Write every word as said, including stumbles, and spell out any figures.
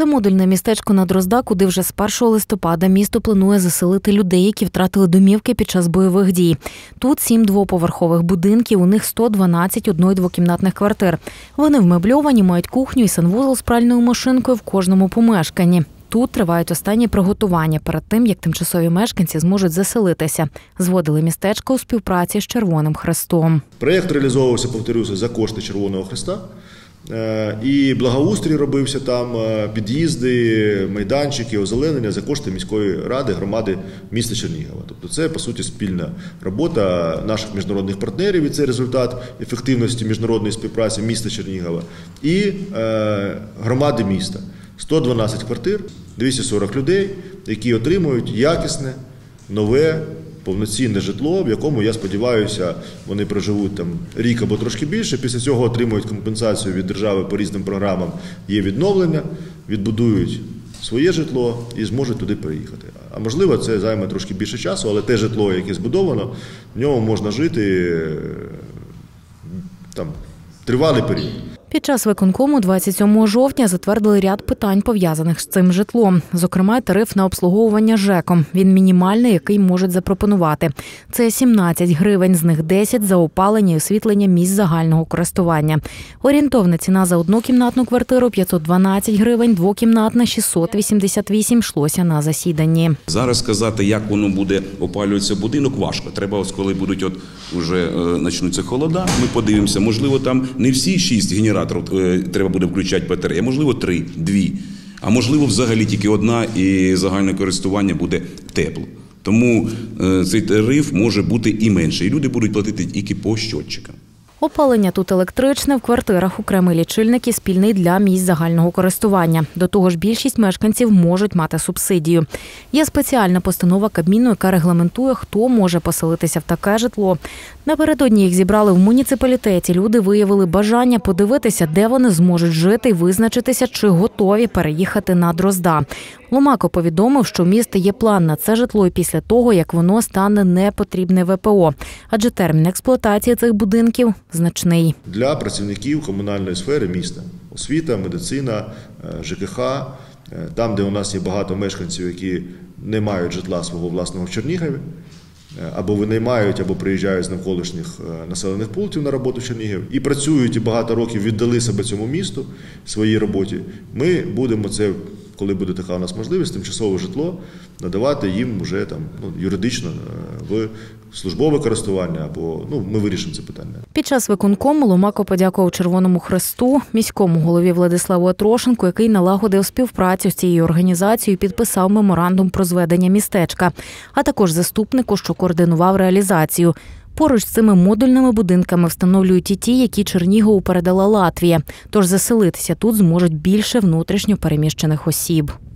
Це модульне містечко на Дроздах, куди вже з першого листопада місто планує заселити людей, які втратили домівки під час бойових дій. Тут сім двоповерхових будинків, у них сто дванадцять одно- і двокімнатних квартир. Вони вмебльовані, мають кухню і санвузол з пральною машинкою в кожному помешканні. Тут тривають останні приготування перед тим, як тимчасові мешканці зможуть заселитися. Зводили містечко у співпраці з Червоним Хрестом. Проєкт реалізовувався, повторюся, за кошти Червоного Хреста. І благоустрій робився там, під'їзди, майданчики, озеленення за кошти міської ради, громади міста Чернігова. Тобто це, по суті, спільна робота наших міжнародних партнерів, і це результат ефективності міжнародної співпраці міста Чернігова і громади міста. сто дванадцять квартир, двісті сорок людей, які отримують якісне, нове, повноцінне житло, в якому, я сподіваюся, вони проживуть там рік або трошки більше, після цього отримують компенсацію від держави по різним програмам, є відновлення, відбудують своє житло і зможуть туди переїхати. А можливо, це займе трошки більше часу, але те житло, яке збудовано, в ньому можна жити там тривалий період. Під час виконкому двадцять сьомого жовтня затвердили ряд питань, пов'язаних з цим житлом. Зокрема, тариф на обслуговування ЖЕКом. Він мінімальний, який можуть запропонувати. Це сімнадцять гривень, з них десять за опалення і освітлення місць загального користування. Орієнтовна ціна за однокімнатну квартиру – п'ятсот дванадцять гривень, двокімнатна – шістсот вісімдесят вісім, йшлося на засіданні. Зараз сказати, як воно буде опалюватися будинок, важко. Треба, ось коли будуть от уже почнуться холода, ми подивимося, можливо, там не всі шість генераторів треба буде включати батареї, а можливо три, дві, а можливо взагалі тільки одна і загальне користування буде тепло. Тому цей тариф може бути і менше, і люди будуть платити тільки по щотчикам. Опалення тут електричне, в квартирах окремий лічильник і спільний для місць загального користування. До того ж, більшість мешканців можуть мати субсидію. Є спеціальна постанова Кабміну, яка регламентує, хто може поселитися в таке житло. Напередодні їх зібрали в муніципалітеті. Люди виявили бажання подивитися, де вони зможуть жити і визначитися, чи готові переїхати на Дрозда. Ломако повідомив, що в міста є план на це житло і після того, як воно стане непотрібне ВПО. Адже термін експлуатації цих будинків значний. Для працівників комунальної сфери міста – освіта, медицина, ЖКХ, там, де у нас є багато мешканців, які не мають житла свого власного в Чернігові, або винаймають, або приїжджають з навколишніх населених пунктів на роботу в Чернігів і працюють, і багато років віддали себе цьому місту, своїй роботі, ми будемо це, коли буде така у нас можливість, тимчасове житло надавати їм вже там, ну, юридично в службове користування, або ну, ми вирішимо це питання. Під час виконкому Ломако подякував Червоному Хресту, міському голові Владиславу Атрошенку, який налагодив співпрацю з цією організацією і підписав меморандум про зведення містечка, а також заступнику, що координував реалізацію. Поруч з цими модульними будинками встановлюють і ті, які Чернігову передала Латвія. Тож заселитися тут зможуть більше внутрішньо переміщених осіб.